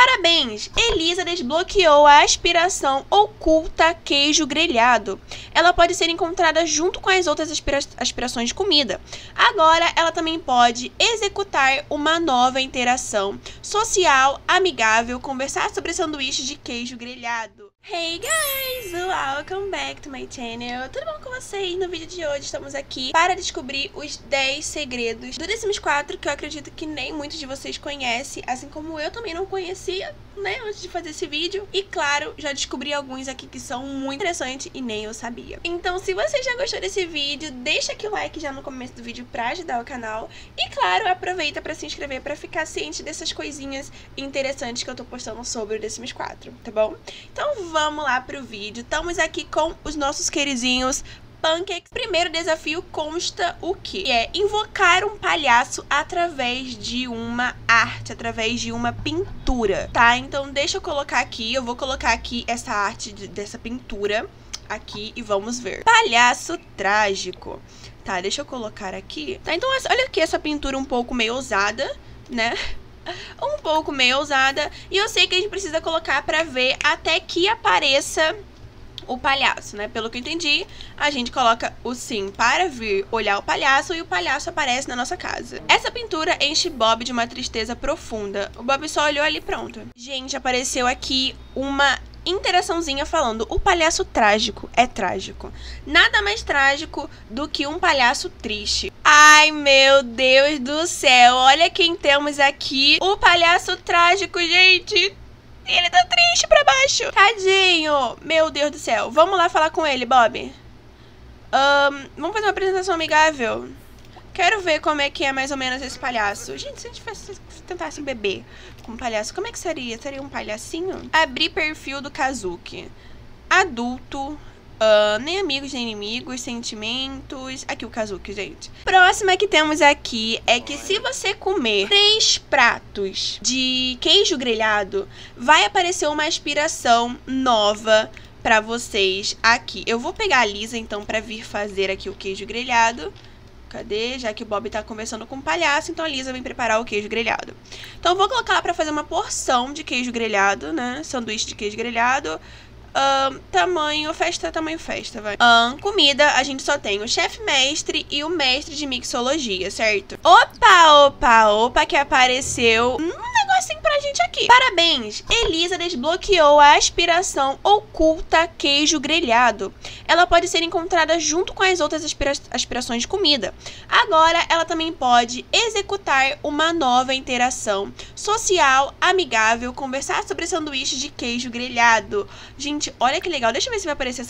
Parabéns! Elisa desbloqueou a aspiração oculta queijo grelhado. Ela pode ser encontrada junto com as outras aspirações de comida. Agora, ela também pode executar uma nova interação social, amigável, conversar sobre sanduíches de queijo grelhado. Hey guys! Welcome back to my channel! Tudo bom com vocês? No vídeo de hoje estamos aqui para descobrir os 10 segredos do The Sims 4, que eu acredito que nem muitos de vocês conhecem, assim como eu também não conhecia, né, antes de fazer esse vídeo. E claro, já descobri alguns aqui que são muito interessantes e nem eu sabia. Então, se você já gostou desse vídeo, deixa aqui o like já no começo do vídeo pra ajudar o canal. E claro, aproveita pra se inscrever pra ficar ciente dessas coisinhas interessantes que eu tô postando sobre o The Sims 4, tá bom? Então vamos lá pro vídeo. Estamos aqui com os nossos queridinhos Pancakes. Primeiro desafio consta o quê? É invocar um palhaço através de uma arte, através de uma pintura, tá? Então deixa eu colocar aqui, eu vou colocar aqui essa arte dessa pintura aqui e vamos ver. Palhaço trágico. Tá, deixa eu colocar aqui. Tá, então olha aqui essa pintura um pouco meio ousada, né? Um pouco meio ousada. E eu sei que a gente precisa colocar pra ver até que apareça o palhaço, né? Pelo que eu entendi, a gente coloca o sim para vir olhar o palhaço e o palhaço aparece na nossa casa. Essa pintura enche Bob de uma tristeza profunda. O Bob só olhou ali e pronto. Gente, apareceu aqui uma interaçãozinha falando: o palhaço trágico é trágico. Nada mais trágico do que um palhaço triste. Ai, meu Deus do céu. Olha quem temos aqui. O palhaço trágico, gente. Ele tá triste pra baixo. Tadinho. Meu Deus do céu. Vamos lá falar com ele, Bob. Vamos fazer uma apresentação amigável. Quero ver como é que é mais ou menos esse palhaço. Gente, se a gente tentasse um bebê com um palhaço, como é que seria? Seria um palhacinho? Abrir perfil do Kazuki. Adulto. Nem amigos nem inimigos, sentimentos. Aqui o Kazuki, gente. Próxima que temos aqui é que se você comer 3 pratos de queijo grelhado, vai aparecer uma aspiração nova pra vocês aqui. Eu vou pegar a Lisa então pra vir fazer aqui o queijo grelhado. Cadê? Já que o Bob tá conversando com o palhaço, então a Lisa vem preparar o queijo grelhado. Então eu vou colocar ela pra fazer uma porção de queijo grelhado, né? Sanduíche de queijo grelhado. Tamanho festa, vai. Comida, a gente só tem o chefe mestre e o mestre de mixologia, certo? Opa, que apareceu negocinho pra gente aqui. Parabéns! Elisa desbloqueou a aspiração oculta queijo grelhado. Ela pode ser encontrada junto com as outras aspirações de comida. Agora, ela também pode executar uma nova interação social, amigável, conversar sobre sanduíches de queijo grelhado. Gente, olha que legal. Deixa eu ver se vai aparecer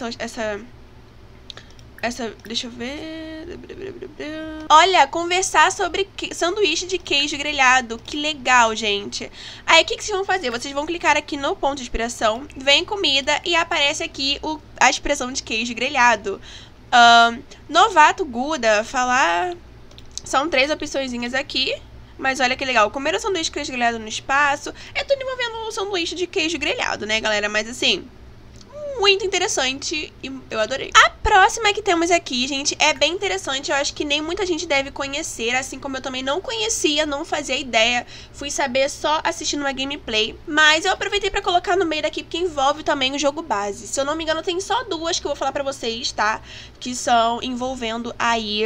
deixa eu ver. Olha, conversar sobre sanduíche de queijo grelhado. Que legal, gente. Aí, o que vocês vão fazer? Vocês vão clicar aqui no ponto de inspiração, vem comida e aparece aqui a expressão de queijo grelhado. Novato Guda, falar... São 3 opçõezinhas aqui. Mas olha que legal. Comer o sanduíche de queijo grelhado no espaço. É tudo envolvendo o sanduíche de queijo grelhado, né, galera? Mas assim... muito interessante e eu adorei. A próxima que temos aqui, gente, é bem interessante. Eu acho que nem muita gente deve conhecer, assim como eu também não conhecia, não fazia ideia. Fui saber só assistindo uma gameplay. Mas eu aproveitei pra colocar no meio daqui, porque envolve também o jogo base. Se eu não me engano, tem só 2 que eu vou falar pra vocês, tá? Que são envolvendo aí...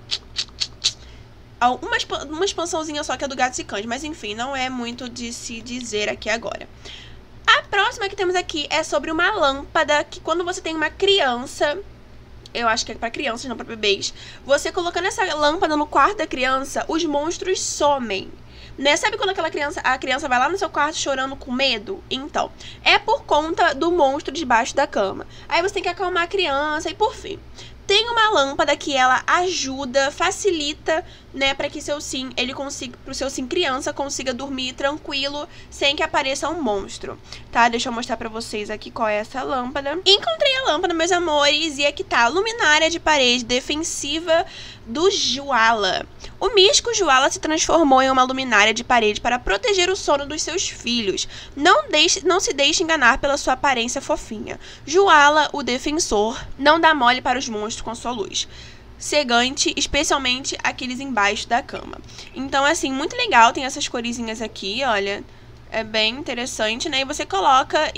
uma expansãozinha só, que é do Gatos e Cães. Mas enfim, não é muito de se dizer aqui agora. A próxima que temos aqui é sobre uma lâmpada que quando você tem uma criança, eu acho que é pra crianças, não pra bebês, você colocando essa lâmpada no quarto da criança, os monstros somem. Né? Sabe quando a criança vai lá no seu quarto chorando com medo? Então, é por conta do monstro debaixo da cama. Aí você tem que acalmar a criança e por fim... Tem uma lâmpada que ela ajuda, facilita, né, para que seu sim, pro seu sim criança consiga dormir tranquilo, sem que apareça um monstro, tá? Deixa eu mostrar pra vocês aqui qual é essa lâmpada. Encontrei a lâmpada, meus amores, e aqui tá, luminária de parede defensiva do Juala. O místico Juala se transformou em uma luminária de parede para proteger o sono dos seus filhos. Não se deixe enganar pela sua aparência fofinha. Juala, o defensor, não dá mole para os monstros com sua luz cegante, especialmente aqueles embaixo da cama. Então, assim, muito legal. Tem essas coresinhas aqui, olha. É bem interessante, né? E você coloca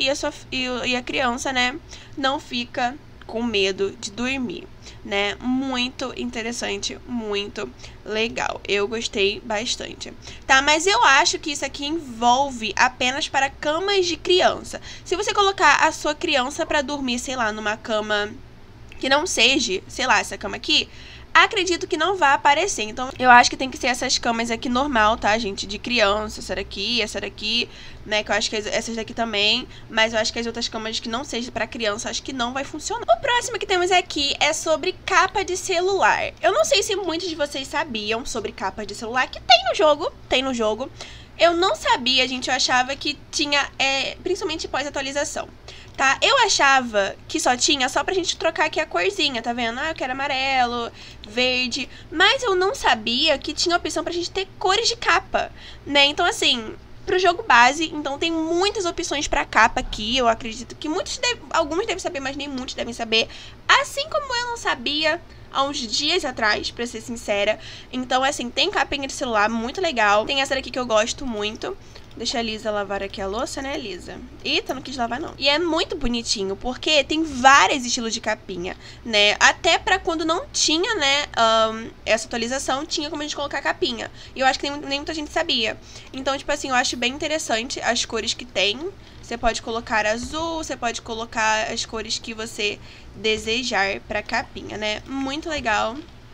e a criança, né, não fica com medo de dormir, né? Muito interessante, muito legal. Eu gostei bastante. Tá, mas eu acho que isso aqui envolve apenas para camas de criança. Se você colocar a sua criança para dormir, sei lá, numa cama que não seja, sei lá, essa cama aqui, acredito que não vai aparecer. Então, eu acho que tem que ser essas camas aqui normal, tá, gente? De criança, essa daqui, né? Que eu acho que essas daqui também. Mas eu acho que as outras camas que não sejam pra criança, acho que não vai funcionar. O próximo que temos aqui é sobre capa de celular. Eu não sei se muitos de vocês sabiam sobre capa de celular, que tem no jogo. Eu não sabia, gente. Eu achava que tinha, principalmente pós-atualização. Tá? Eu achava que só tinha só pra gente trocar aqui a corzinha, tá vendo? Ah, eu quero amarelo, verde. Mas eu não sabia que tinha opção pra gente ter cores de capa, né? Então, assim, pro jogo base, então tem muitas opções pra capa aqui. Eu acredito que alguns devem saber, mas nem muitos devem saber. Assim como eu não sabia há uns dias atrás, pra ser sincera. Então, assim, tem capinha de celular muito legal. Tem essa daqui que eu gosto muito. Deixa a Lisa lavar aqui a louça, né, Lisa? Eita, não quis lavar, não. E é muito bonitinho, porque tem vários estilos de capinha, né? Até pra quando não tinha, né, essa atualização, tinha como a gente colocar capinha. E eu acho que nem muita gente sabia. Então, tipo assim, eu acho bem interessante as cores que tem. Você pode colocar azul, você pode colocar as cores que você desejar pra capinha, né? Muito legal.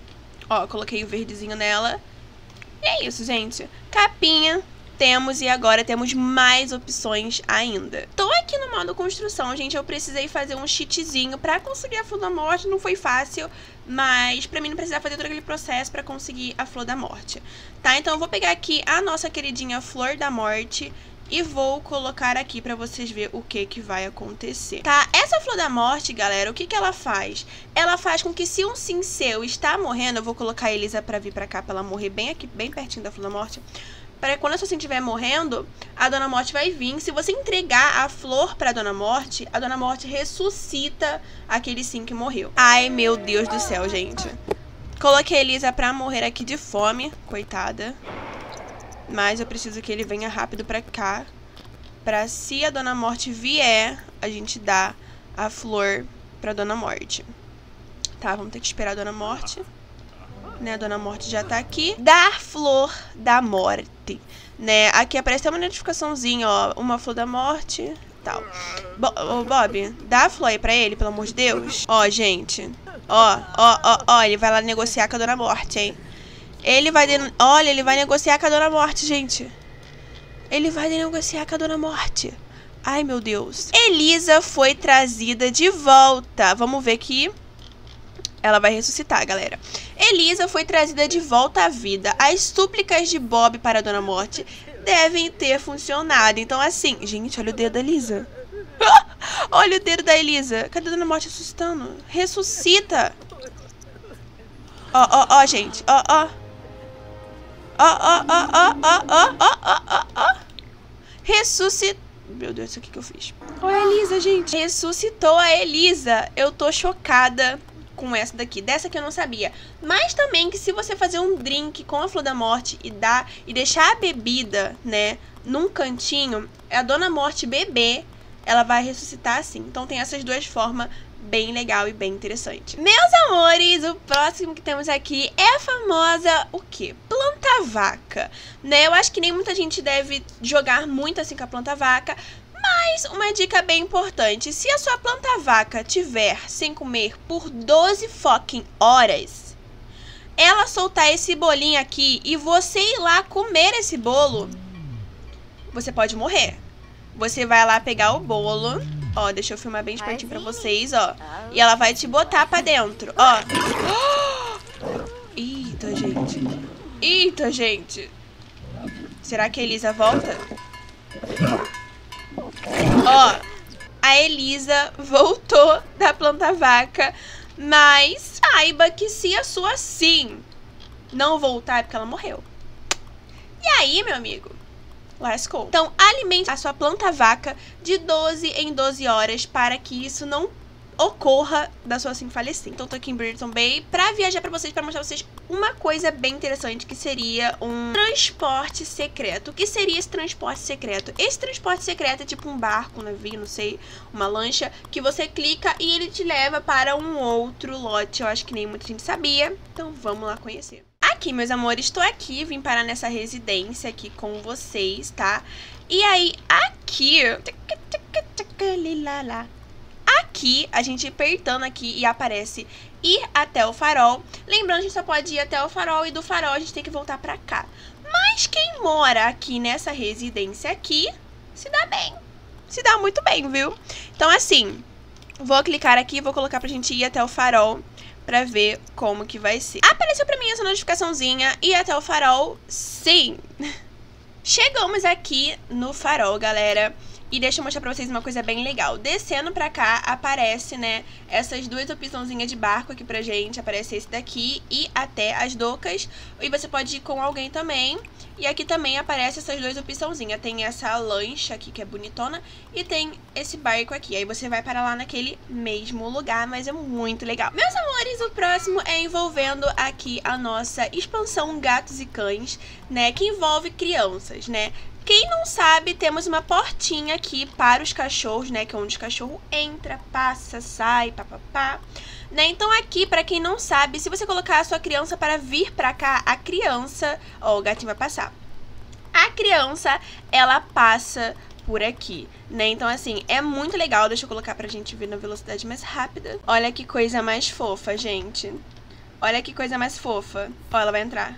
Ó, coloquei o verdezinho nela. E é isso, gente. Capinha temos, e agora temos mais opções ainda. Tô aqui no modo construção, gente. Eu precisei fazer um cheatzinho pra conseguir a Flor da Morte. Não foi fácil, mas pra mim não precisar fazer todo aquele processo pra conseguir a Flor da Morte. Tá? Então eu vou pegar aqui a nossa queridinha Flor da Morte e vou colocar aqui pra vocês verem o que vai acontecer. Tá? Essa Flor da Morte, galera, o que ela faz? Ela faz com que se um sim seu está morrendo, eu vou colocar a Elisa pra vir pra cá, pra ela morrer bem aqui, bem pertinho da Flor da Morte. Para quando a sua sim estiver morrendo, a Dona Morte vai vir. Se você entregar a flor pra Dona Morte, a Dona Morte ressuscita aquele sim que morreu. Ai, meu Deus do céu, gente. Coloquei a Elisa pra morrer aqui de fome, coitada. Mas eu preciso que ele venha rápido pra cá, pra se a Dona Morte vier, a gente dar a flor pra Dona Morte. Tá, vamos ter que esperar a Dona Morte. Né, a Dona Morte já tá aqui. Dar Flor da Morte, né? Aqui aparece uma notificaçãozinha, ó. Uma Flor da Morte, tal. Bob, dá a flor aí pra ele, pelo amor de Deus. Ó, gente. Ó, ele vai lá negociar com a Dona Morte, hein? Olha, ele vai negociar com a Dona Morte, gente. Ele vai negociar com a Dona Morte. Ai, meu Deus. Elisa foi trazida de volta. Vamos ver que ela vai ressuscitar, galera. Elisa foi trazida de volta à vida. As súplicas de Bob para a Dona Morte devem ter funcionado. Então, assim... Gente, olha o dedo da Elisa. Olha o dedo da Elisa. Cadê a Dona Morte ressuscitando? Ressuscita. Ó, gente. Ó. Ressuscitou. Meu Deus, isso aqui que eu fiz. Olha a Elisa, gente. Ressuscitou a Elisa. Eu tô chocada com essa daqui. Dessa que eu não sabia. Mas também que se você fazer um drink com a Flor da Morte e deixar a bebida, né, num cantinho, a Dona Morte beber, ela vai ressuscitar assim. Então tem essas duas formas bem legal e bem interessante. Meus amores, o próximo que temos aqui é a famosa, o quê? Planta-vaca, né? Eu acho que nem muita gente deve jogar muito assim com a planta-vaca, mas uma dica bem importante: se a sua planta-vaca tiver sem comer por 12 fucking horas, ela soltar esse bolinho aqui e você ir lá comer esse bolo, você pode morrer. Você vai lá pegar o bolo, ó, deixa eu filmar bem de pertinho pra vocês, ó, e ela vai te botar pra dentro, ó. Eita, gente. Será que a Elisa volta? Ó, a Elisa voltou da planta-vaca, mas saiba que se a sua sim não voltar é porque ela morreu. E aí, meu amigo? Lascou. Então, alimente a sua planta-vaca de 12 em 12 horas para que isso não ocorra da sua assim falecer. Então tô aqui em Bridgerton Bay pra viajar pra vocês, pra mostrar pra vocês uma coisa bem interessante, que seria um transporte secreto. O que seria esse transporte secreto? Esse transporte secreto é tipo um barco, um navio, não sei, uma lancha, que você clica e ele te leva para um outro lote. Eu acho que nem muita gente sabia, então vamos lá conhecer. Aqui, meus amores, estou aqui, vim parar nessa residência aqui com vocês, tá? E aí, aqui... Aqui, a gente apertando aqui e aparece ir até o farol. Lembrando, a gente só pode ir até o farol e do farol a gente tem que voltar pra cá. Mas quem mora aqui nessa residência aqui, se dá bem. Se dá muito bem, viu? Então, assim, vou clicar aqui e vou colocar pra gente ir até o farol pra ver como que vai ser. Apareceu pra mim essa notificaçãozinha, ir até o farol, sim. Chegamos aqui no farol, galera. E deixa eu mostrar pra vocês uma coisa bem legal. Descendo pra cá, aparece, né, essas duas opçãozinhas de barco aqui pra gente. Aparece esse daqui e até as docas. E você pode ir com alguém também. E aqui também aparece essas duas opçãozinhas. Tem essa lancha aqui que é bonitona e tem esse barco aqui. Aí você vai para lá naquele mesmo lugar, mas é muito legal. Meus amores, o próximo é envolvendo aqui a nossa expansão Gatos e Cães, né, que envolve crianças, né. Quem não sabe, temos uma portinha aqui para os cachorros, né, que é onde o cachorro entra, passa, sai, papapá, né? Então aqui, para quem não sabe, se você colocar a sua criança para vir para cá, a criança, ó, o gatinho vai passar. A criança, ela passa por aqui, né? Então assim, é muito legal. Deixa eu colocar pra gente ver na velocidade mais rápida. Olha que coisa mais fofa, gente. Olha que coisa mais fofa. Ó, ela vai entrar.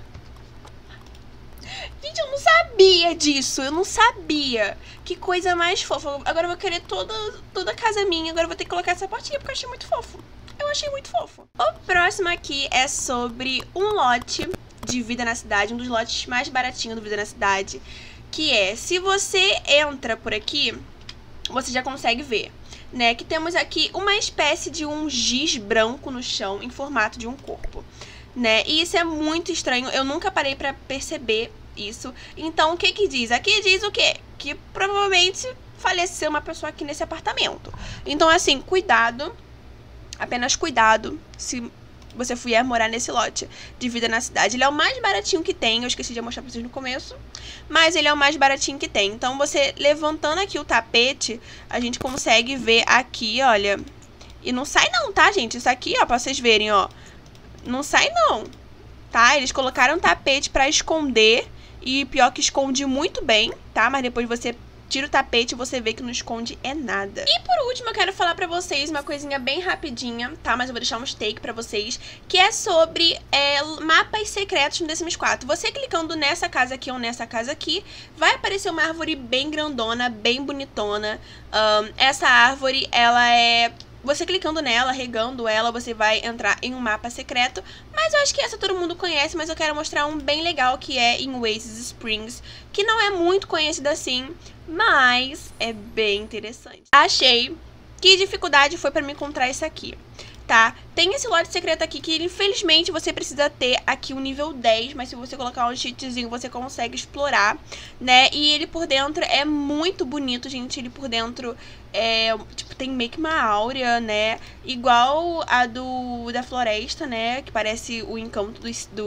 Gente, eu não sabia disso, eu não sabia. Que coisa mais fofa. Agora eu vou querer toda a casa minha. Agora eu vou ter que colocar essa portinha porque eu achei muito fofo. Eu achei muito fofo. O próximo aqui é sobre um lote de Vida na Cidade, um dos lotes mais baratinhos do Vida na Cidade. Que é, se você entra por aqui, você já consegue ver, né, que temos aqui uma espécie de um giz branco no chão em formato de um corpo, né? E isso é muito estranho, eu nunca parei pra perceber isso. Então, o que que diz? Aqui diz o quê? Que provavelmente faleceu uma pessoa aqui nesse apartamento. Então, assim, cuidado, apenas cuidado se você vier morar nesse lote de Vida na Cidade. Ele é o mais baratinho que tem, eu esqueci de mostrar pra vocês no começo, mas ele é o mais baratinho que tem. Então, você levantando aqui o tapete, a gente consegue ver aqui, olha, e não sai não, tá, gente? Isso aqui, ó, pra vocês verem, ó, não sai não, tá? Eles colocaram tapete pra esconder e pior que esconde muito bem, tá? Mas depois você tira o tapete e você vê que não esconde é nada. E por último, eu quero falar pra vocês uma coisinha bem rapidinha, tá? Mas eu vou deixar um take pra vocês, que é sobre mapas secretos no The Sims 4. Você clicando nessa casa aqui ou nessa casa aqui, vai aparecer uma árvore bem grandona, bem bonitona. Essa árvore, ela é... Você clicando nela, regando ela, você vai entrar em um mapa secreto. Mas eu acho que essa todo mundo conhece, mas eu quero mostrar um bem legal, que é em Oasis Springs, que não é muito conhecido assim, mas é bem interessante. Achei que dificuldade foi pra me encontrar isso aqui, tá? Tem esse lote secreto aqui que, infelizmente, você precisa ter aqui o nível 10, mas se você colocar um cheatzinho, você consegue explorar, né? E ele por dentro é muito bonito, gente. Ele por dentro tipo, tem meio que uma áurea, né? Igual a da floresta, né? Que parece o encanto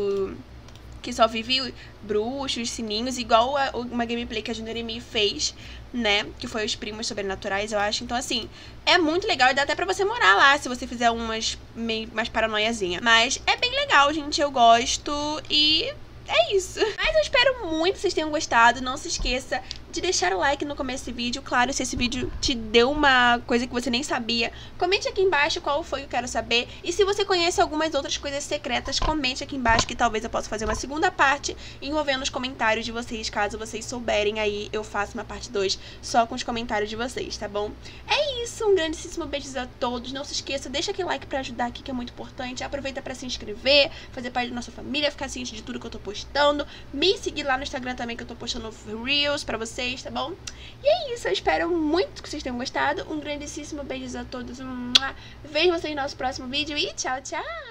que só vive bruxos, sininhos, igual uma gameplay que a Junirimi fez, né, que foi os primos sobrenaturais, eu acho. Então, assim, é muito legal e dá até pra você morar lá, se você fizer mais paranoiazinha. Mas é bem legal, gente, eu gosto e... é isso. Mas eu espero muito que vocês tenham gostado. Não se esqueça de deixar o like no começo desse vídeo. Claro, se esse vídeo te deu uma coisa que você nem sabia, comente aqui embaixo qual foi que eu quero saber. E se você conhece algumas outras coisas secretas, comente aqui embaixo que talvez eu possa fazer uma segunda parte envolvendo os comentários de vocês. Caso vocês souberem, aí eu faço uma parte 2 só com os comentários de vocês, tá bom? É isso, um grandíssimo beijo a todos. Não se esqueça, deixa aquele like pra ajudar aqui, que é muito importante. Aproveita pra se inscrever, fazer parte da nossa família, ficar ciente de tudo que eu tô postando. Me seguir lá no Instagram também, que eu tô postando Reels pra vocês, tá bom? E é isso, eu espero muito que vocês tenham gostado. Um grandíssimo beijo a todos. Vejo vocês no nosso próximo vídeo e tchau, tchau!